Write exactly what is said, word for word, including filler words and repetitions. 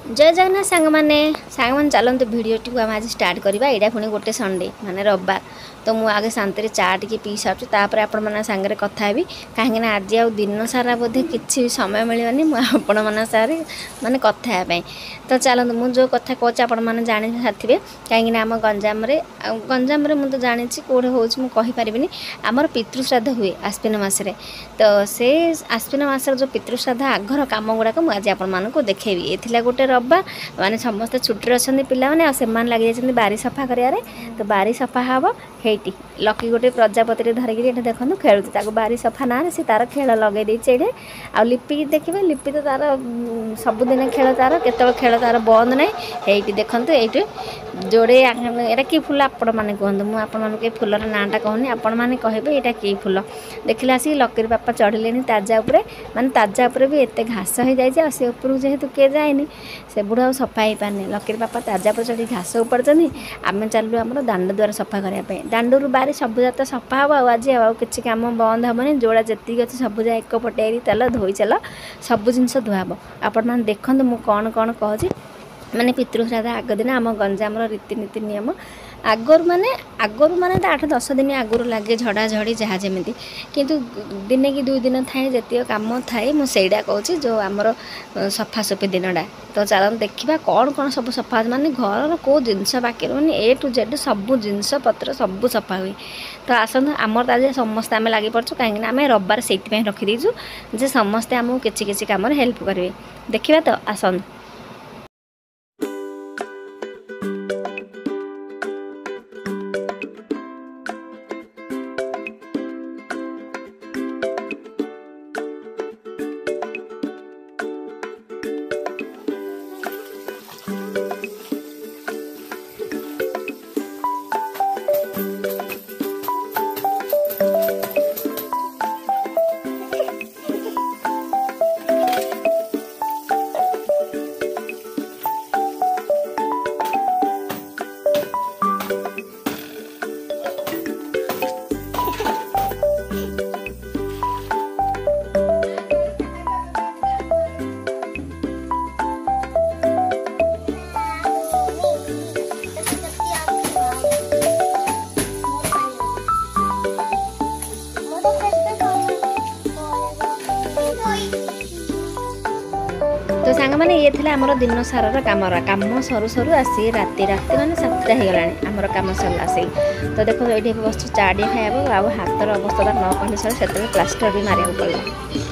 जय जगन्नाथ सांग मैंने सांग मैंने चलते भिडियो टी आम आज स्टार्ट करवा यहाँ पुणी गोटे संडे माने रविवार तो मुझे आगे शांति चा टे पी सारी तापर आपण मैंने सांगे कथा हेबी कहीं आज आ दिन सारा बोधे किसी समय मिलनी मुझे मैं सारे माने कथा तो चलते मुझे जो कथा कहे आपण मैंने जानी सारे कहीं आम गंजाम गंजाम मुझे तो जानी कौटे होपारि आमर पितृश्राद्ध हुए आश्विन मसरे तो से आश्विन मसर जो पितृश्राद्ध आगर कम गुड़ाक मुझे आपण देखी ये गोटे रविवार माने समस्त छुट्टी अच्छा पाने से लगे जाइए बारी सफा कर तो बारी सफा हम हेटी लकी गोटे प्रजापति धरिकी ये देखो खेलुची बारी सफा ना सी तार खेल लगे देचे ये आ लिपि देखिए लिपि तो तार सबुदिन खेल तार केत खेल तार बंद ना ये देखो ये जोड़े यहाँ कि फुल आपण मैंने कहते मुझे आपके फुलर नाटा कहूनी आपण मैंने कहे यहाँ कि फुल देखिले आसिक लकीर बापा चढ़िले ताजा उपरे माने ताजा उपरे भी एत घास हो जाए से उपरू जेहेतु किए जाए से बुढ़ा सफा हो पारनी लकीर बापा ताजा पर चढ़ी घास उपड़े आम चलू आम दांड द्वार सफा करने दांडू बारी सब जात सफा हम आज किसी कम बंद हेनी जोड़ा जी अच्छे सब जा एक पटेरी चल धोई चल सब जिनस धुआब आपण मैंने देखते मुझे कौन कौन कहूँ माने पितृश्राद्ध आग दिन आम गंजाम रीतिनीति नियम आगर माने आगर माने तो आठ दस दिन आगुरी लगे झड़ा झड़ी जहाँ जमी किंतु दिने कि दुई दिन थाए जी कम थाए मुझे कहूँ जो आमर सफासफी दिनटा तो चल देखा कौन कौन सब सफा माने घर को जिनस बाकी रोनी ए टू जेड सब जिनस पत्र सब सफा हुए तो आसतु आमर आज समस्ते आम लगी पड़ू कहीं आम रविवार से रखीदीचु जे समस्ते आमको किसी किसी कम हेल्प करेंगे देखा तो आसतु तो सांग मैंने ये थे आमर दिन सारार कम कम सरू सरू आसी राति राति मैंने सातटा हो गला आमर कम सरला से तो देखो ये बस चाटे खाइबा आ हाथर अवस्था न कहले सर से प्लास्टर भी मारे पड़ा।